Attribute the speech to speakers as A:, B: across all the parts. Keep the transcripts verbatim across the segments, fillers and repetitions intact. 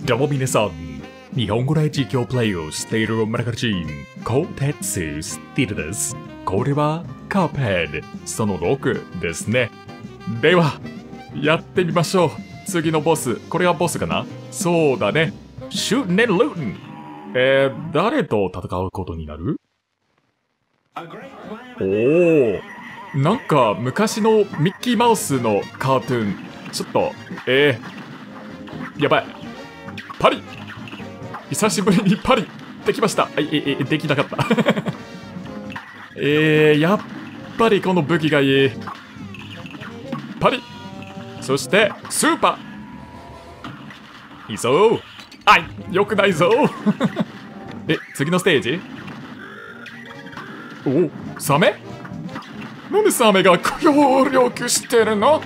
A: どうも皆さん、日本語で実況プレイをしているマガジン、コーテツスティルです。これはカーペッドそのろくですね。では、やってみましょう。次のボス、これはボスかな？そうだね。シューネルーン。えー、誰と戦うことになる？おー、なんか昔のミッキーマウスのカートゥーン。ちょっと、えー、やばい。パリ！久しぶりにパリできました。え、え、え、できなかった。えー、やっぱりこの武器がいい。パリ！そして、スーパー！いいぞ！あい！よくないぞ！え、次のステージ？お、サメ？なんでサメが協力してるの？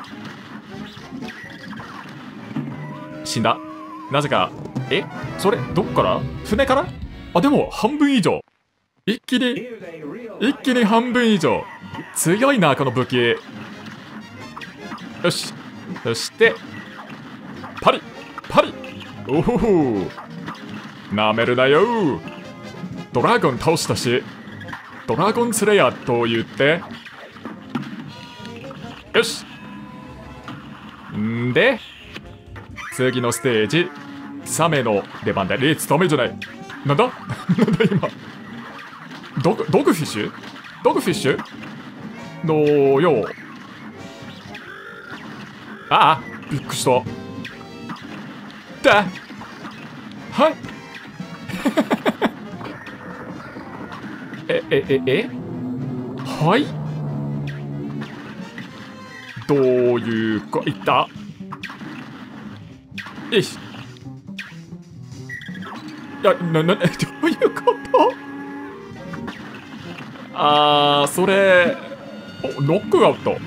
A: 死んだ。なぜか、え？それ、どっから？船から？あ、でも、半分以上。一気に、一気に半分以上。強いな、この武器。よし。そして、パリ！パリ！おほほ。なめるなよ。ドラゴン倒したし、ドラゴンスレイヤーと言って。よし。んで、次のステージ、サメの出番だ。レッツサメじゃない。なんだなんだ今。ドグ、ドグフィッシュドグフィッシュのよう。ああ、びっくりした。だはいえ、え、え、えはいどういうか、いったよし。いや、な、な、どういうこと？あー、それ、お、ノックアウト。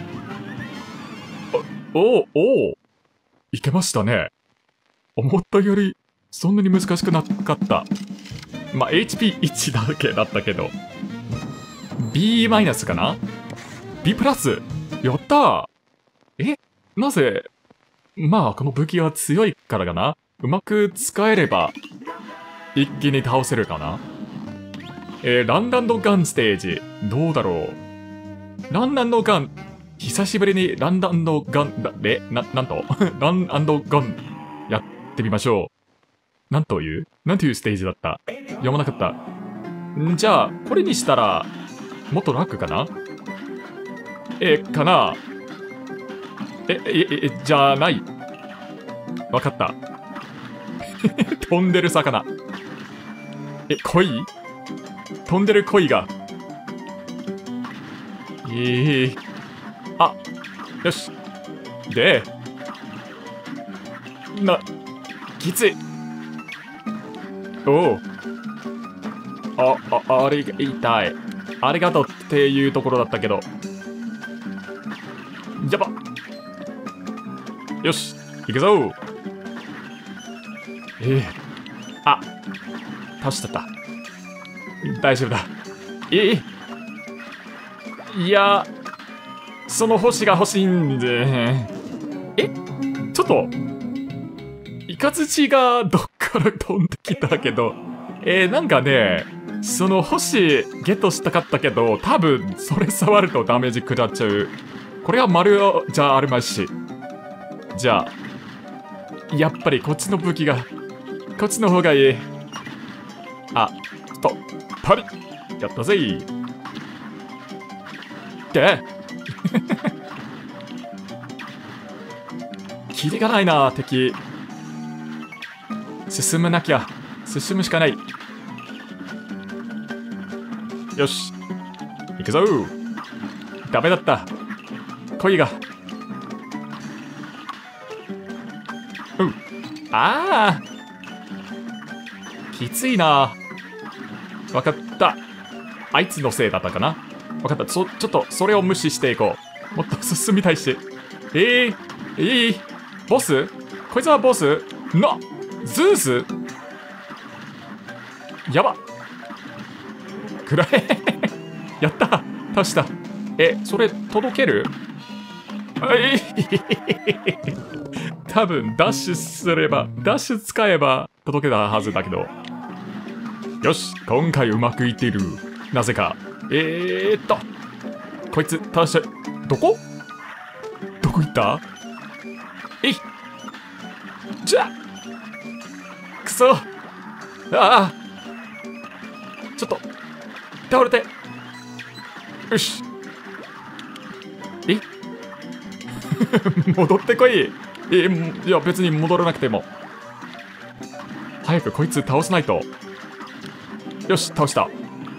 A: お、おお、いけましたね。思ったより、そんなに難しくなかった。まあ、エイチピーいち だけだったけど。B マイナスかな？ B プラス。やったー。え、なぜ？まあ、この武器は強いからかな？うまく使えれば、一気に倒せるかな？えー、ランランドガンステージ、どうだろう？ランランドガン、久しぶりにランランドガン、だ、え、な、なんとランランドガン、やってみましょう。なんというなんというステージだった？読まなかった。んじゃあ、これにしたら、もっと楽かな？え、かな？え、え、え、じゃない。わかった。飛んでる魚。え、鯉？飛んでる鯉が。ええー。あ、よし。で、な、きつい。おう。あ、あ、あれが痛い。ありがとうっていうところだったけど。やば。よし、行くぞ。ええー。あ、倒しちゃった。大丈夫だ。ええー。いや、その星が欲しいんで。え、ちょっと、イカズチがどっから飛んできたけど、えー、なんかね、その星ゲットしたかったけど、多分それ触るとダメージ食らっちゃう。これは丸じゃあるまいし。じゃあ、やっぱりこっちの武器が、こっちの方がいい。あ、と、パリやったぜい。でキリがないな、敵。進むなきゃ。進むしかない。よし。行くぞ。ダメだった。恋が。うん。ああ。きついな。わかった。あいつのせいだったかな。わかった。そ、ちょっと、それを無視していこう。もっと進みたいし。ええー、ええー、ボス？こいつはボス？な、ズース？やば。くらえ。やった。倒した。え、それ届ける？え多分ダッシュすれば、ダッシュ使えば届けたはずだけど。よし、今回うまくいっている。なぜか。えーっと。こいつ、倒して、どこどこ行った？えい！じゃくそ！ああ！ちょっと、倒れて。よし。え戻ってこい。え、いや別に戻らなくても。早くこいつ倒さないと。よし、倒した。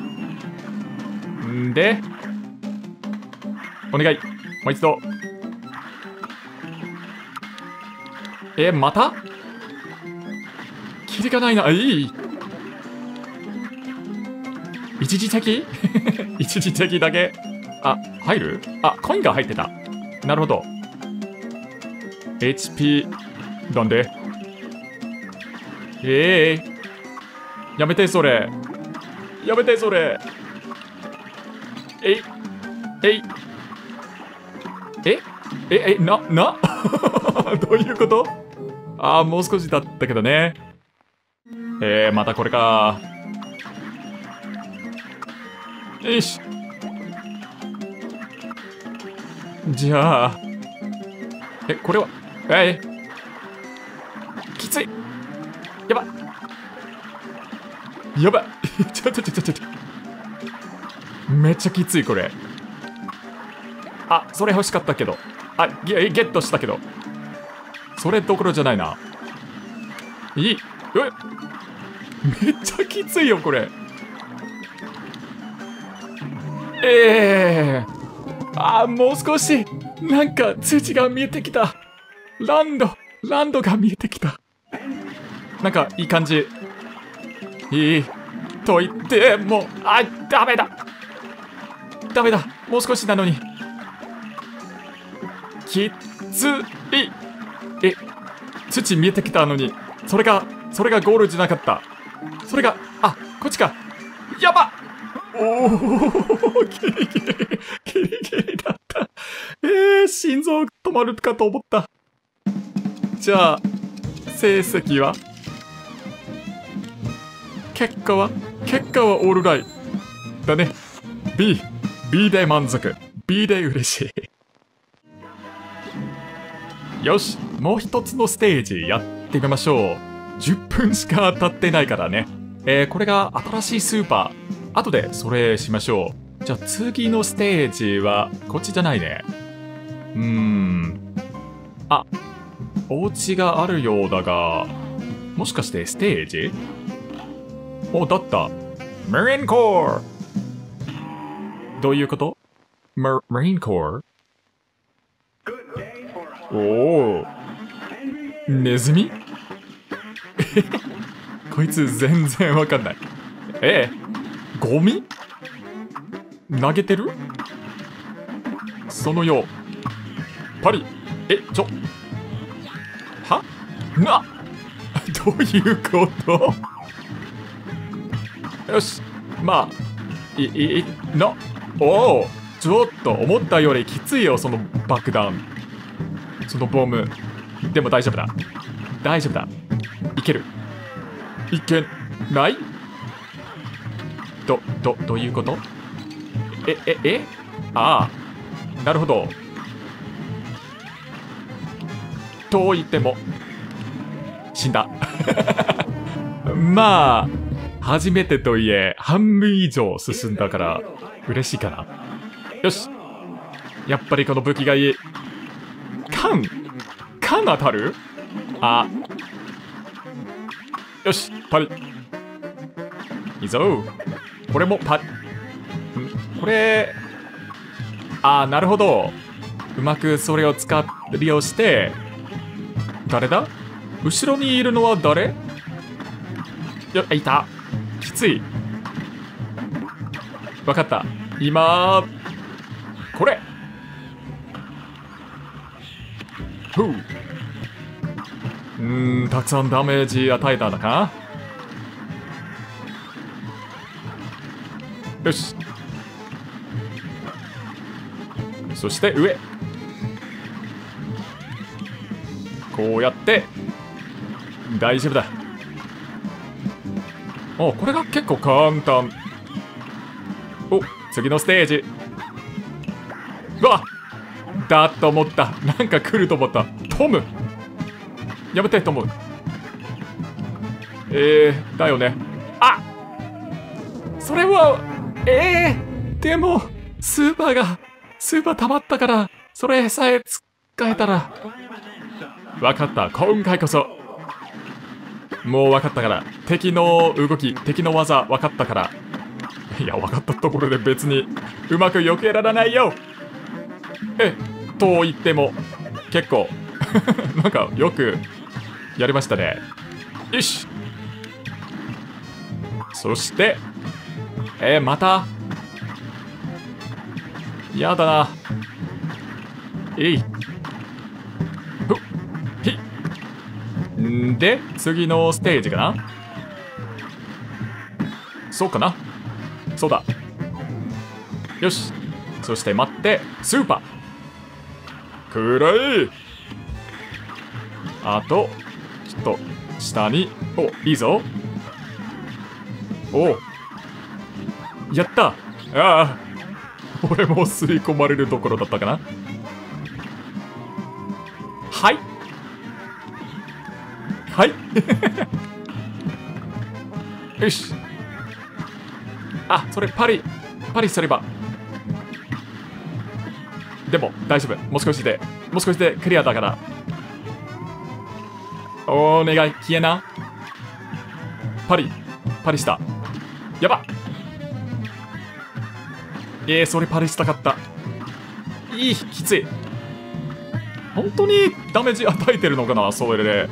A: んで、お願い。もう一度。え、またキリがないな。いい。一時的一時的だけ。あ、入る？あ、コインが入ってた。なるほど。エイチピー、なんで？ええー、やめてそれ。やめてそれ。えい、えい、ええ、え、な、などういうこと？あー、もう少しだったけどね。えー、またこれか。よし。じゃあ。え、これは、えー、きつい。やば。やば。ちょちょちょちょちょ。めっちゃきつい、これ。あ、それ欲しかったけど。あ、ゲ、ゲットしたけど。それどころじゃないな。いい。え、めっちゃきついよ、これ。ええー。あー、もう少し。なんか通知が見えてきた。ランド、ランドが見えてきた。なんかいい感じ。いい。と言っても、あ、ダメだ。ダメだ。もう少しなのに。きつい。え、土見えてきたのに、それが、それがゴールじゃなかった。それが、あ、こっちか。やばっ。おお、ギリギリ、ギリギリだった。えー、心臓止まるかと思った。じゃあ、成績は？結果は結果はオールライだね。B、B で満足。B で嬉しい。よし、もう一つのステージやってみましょう。じゅっぷんしか経ってないからね。えー、これが新しいスーパー。後でそれしましょう。じゃあ次のステージは、こっちじゃないね。うーん。あ、お家があるようだが、もしかしてステージ？お、だった。マリンコー。どういうこと？マ、マリンコー？おお。ネズミ？こいつ全然わかんない。ええ、ゴミ？投げてる？そのよう。パリ。え、ちょ。は？などういうこと？よし。まあ、い、い、い、な、おお、ちょっと思ったよりきついよ、その爆弾。そのボム。でも大丈夫だ。大丈夫だ。いける。いけない？ど、ど、どういうこと？え、え、え？ああ、なるほど。と言っても、死んだ。まあ、初めてといえ、半分以上進んだから、嬉しいかな。よし。やっぱりこの武器がいい。缶？缶当たる？あ。よし、パリ。いいぞ。これもパリ。ん？これ、あー、なるほど。うまくそれを使っ、利用して、誰だ？後ろにいるのは誰？よ、いた。きつい。わかった。今、これ。ふう。うーん、たくさんダメージ与えたのか？よし。そして上。 こうやって、大丈夫だ。お、これが結構簡単。お、次のステージ。うわっだと思った。なんか来ると思った。トムやめて、トム。えー、だよね。あそれは、えー、でも、スーパーが、スーパー溜まったから、それさえ使えたら。わかった、今回こそ。もうわかったから。敵の動き、敵の技わかったから。いや、わかったところで別に、うまく避けられないよ。え、と言っても、結構、なんかよく、やりましたね。よし。そして、えー、またやだな。えい。ふっ。ひっ。んで、次のステージかな。そうかな。そうだ。よし。そして待って、スーパー。くらえ。あと、ちょっと、下に。お、いいぞ。おやった。ああ俺も吸い込まれるところだったかな。はいはいよし。あ、それパリパリすれば。でも大丈夫。もう少しでもう少しでクリアだから。お願い消えな。パリパリした。やばっ。えー、それパリしたかった。いい、きつい。本当にダメージ与えてるのかな、それで。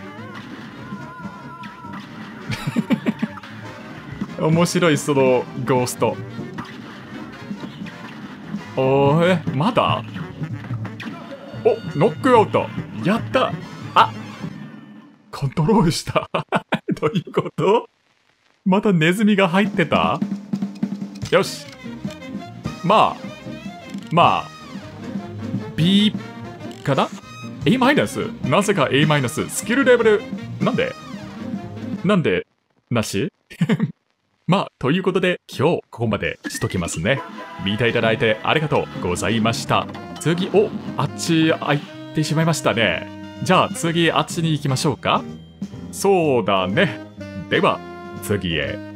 A: 面白い、そのゴースト。おー、え、まだ？お、ノックアウト。やった。あ、コントロールした。どういうこと？またネズミが入ってた？よし。まあ、まあ、B かな？ A マイナス？なぜか A マイナス。スキルレベル、なんでなんでなしまあ、ということで、今日ここまでしときますね。見ていただいてありがとうございました。次、お、あっち開いてしまいましたね。じゃあ次、あっちに行きましょうか。そうだね。では、次へ。